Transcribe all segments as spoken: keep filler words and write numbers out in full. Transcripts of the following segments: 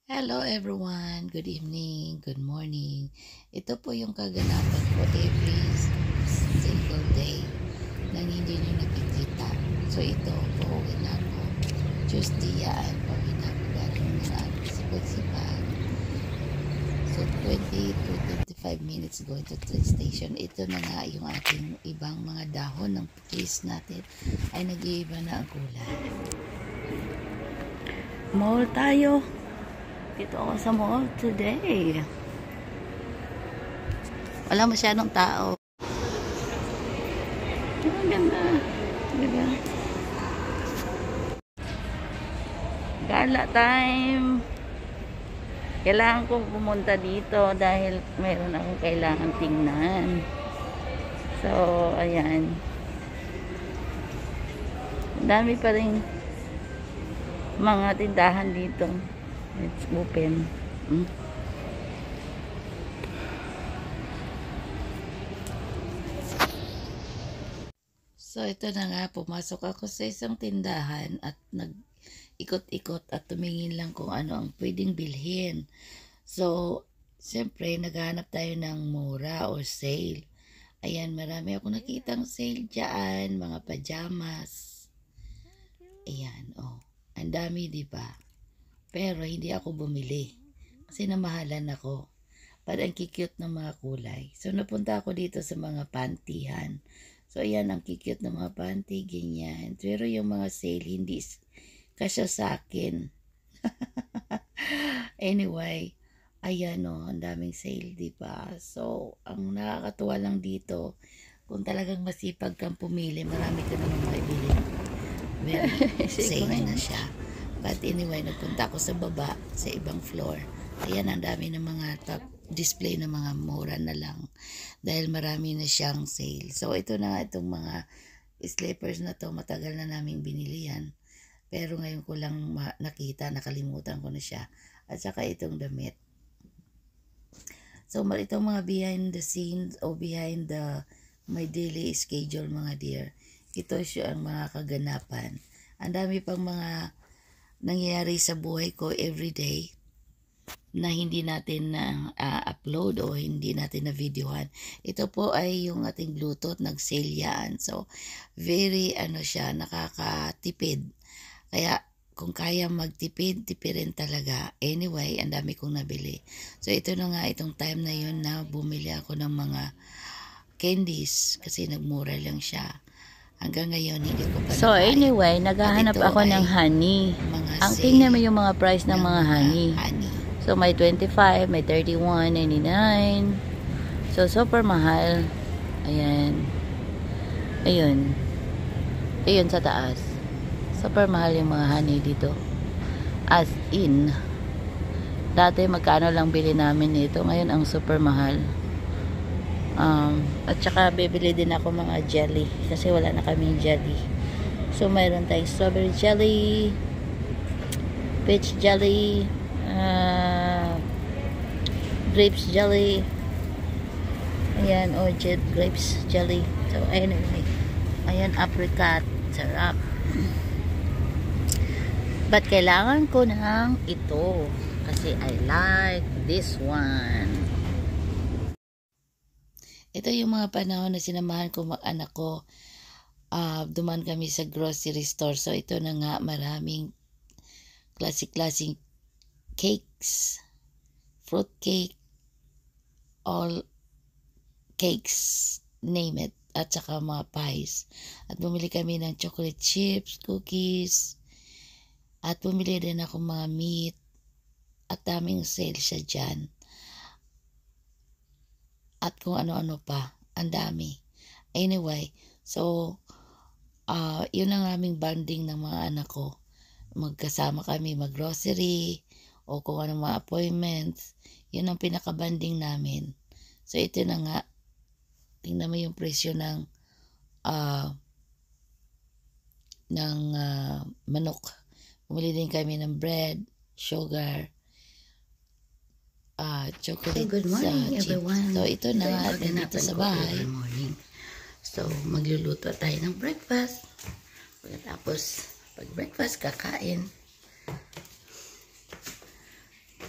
Hello everyone, good evening, good morning. Ito po yung kaganapan ko every single day nang hindi nyo nakikita. So ito, pauwi na ako. Tuesday yan, pauwi na ako galing na sipag-sipag. So twenty to twenty-five minutes going to train station. Ito na nga yung ating ibang mga dahon ng trees natin ay nag-iiba na ang kulay. Mall tayo. Dito ako sa mall today. Wala masyadong tao. Ang ganda. Diba? Gala time. Kailangan kong pumunta dito dahil mayroon akong kailangan tingnan. So, ayan. Ang dami pa rin mga tindahan dito. It's open. Hmm? So, ito na nga. Pumasok ako sa isang tindahan at nag-ikot-ikot at tumingin lang kung ano ang pwedeng bilhin. So, siyempre, naghahanap tayo ng mura or sale. Ayan, marami ako nakitang sale dyan. Mga pajamas. Ayan, oh. Ang dami, diba? Pero hindi ako bumili kasi namahalan ako. Pero ang kikute ng mga kulay. So napunta ako dito sa mga pantihan. So ayan ang kikute ng mga panty, ganyan. Pero yung mga sale hindi kasya sa akin. Anyway, ayan o, ang daming sale, diba? So ang nakakatuwa lang dito, kung talagang masipag kang pumili, marami ka naman maibili. Very sale na siya. But anyway, nagpunta ako sa baba, sa ibang floor. Ayan, ang dami ng mga top display na mga mura na lang. Dahil marami na siyang sale. So, ito na itong mga slippers na to matagal na naming binili yan. Pero ngayon ko lang nakita, nakalimutan ko na siya. At saka itong damit. So, itong mga behind the scenes o behind the my daily schedule, mga dear. Ito siya ang mga kaganapan. Ang dami pang mga nangyayari sa buhay ko everyday na hindi natin na uh, upload o hindi natin na videohan. Ito po ay yung ating Bluetooth, nag-sale yan. So, very ano siya, nakakatipid. Kaya, kung kaya magtipid, tipirin talaga. Anyway, ang dami kong nabili. So, ito na nga, itong time na yun na bumili ako ng mga candies kasi nagmura lang siya. Hanggang ngayon, hindi ko pa So, nakain. Anyway, naghahanap ako ng honey. Ang tingnan mo yung mga price ng, ng mga honey. honey. So, may twenty-five, may thirty-one ninety-nine. So, super mahal. Ayan. Ayun. Ayun sa taas. Super mahal yung mga honey dito. As in. Dati, magkano lang bili namin nito. Ngayon, ang super mahal. Um, at saka bibili din ako mga jelly kasi wala na kaming jelly. So mayroon tayong strawberry jelly, peach jelly, uh, grapes jelly, ayan, orchid grapes jelly. So ayan, ayan, apricot, sarap. But kailangan ko ng ito kasi I like this one. Ito yung mga panahon na sinamahan ko mag-anak ko. Uh, duman kami sa grocery store. So, ito na nga, maraming classic-classic cakes, fruit cake, all cakes, name it, at saka mga pies. At bumili kami ng chocolate chips, cookies, at bumili din ako mga meat, at daming sale siya dyan. At kung ano-ano pa, ang dami. Anyway, so, uh, yun ang aming bonding ng mga anak ko. Magkasama kami mag-grocery, o kung ano mga appointments, yun ang pinaka-bonding namin. So, ito na nga, tingnan mo yung presyo ng, uh, ng uh, manok. Bumili din kami ng bread, sugar, Uh, chocolate. So, good morning, uh, everyone. So, ito na nga dito sa bahay. Good morning. So, magluluto tayo ng breakfast. Pagkatapos, pag breakfast, kakain.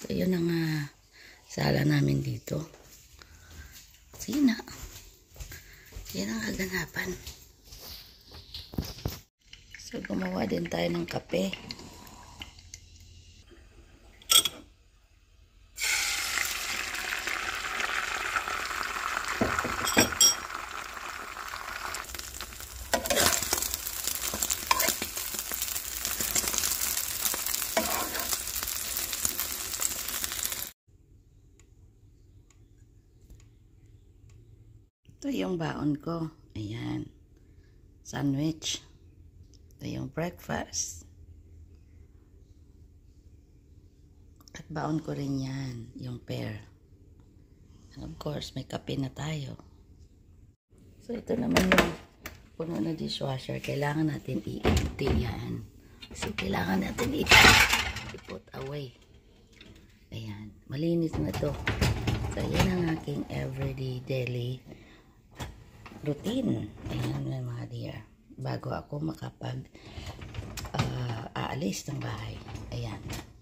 So, yun ang uh, sala namin dito. Sige na. Yan ang kaganapan. So, gumawa din tayo ng kape. Ito yung baon ko. Ayan. Sandwich. Ito yung breakfast. At baon ko rin yan. Yung pear. And of course, may kape na tayo. So, ito naman yung puno na dishwasher. Kailangan natin i-empty yan. Kasi kailangan natin i-put away. Ayan. Malinis na to. So, yan ang aking everyday daily routine. Ayan na mga dear. Bago ako makapag uh, aalis ng bahay. Ayan.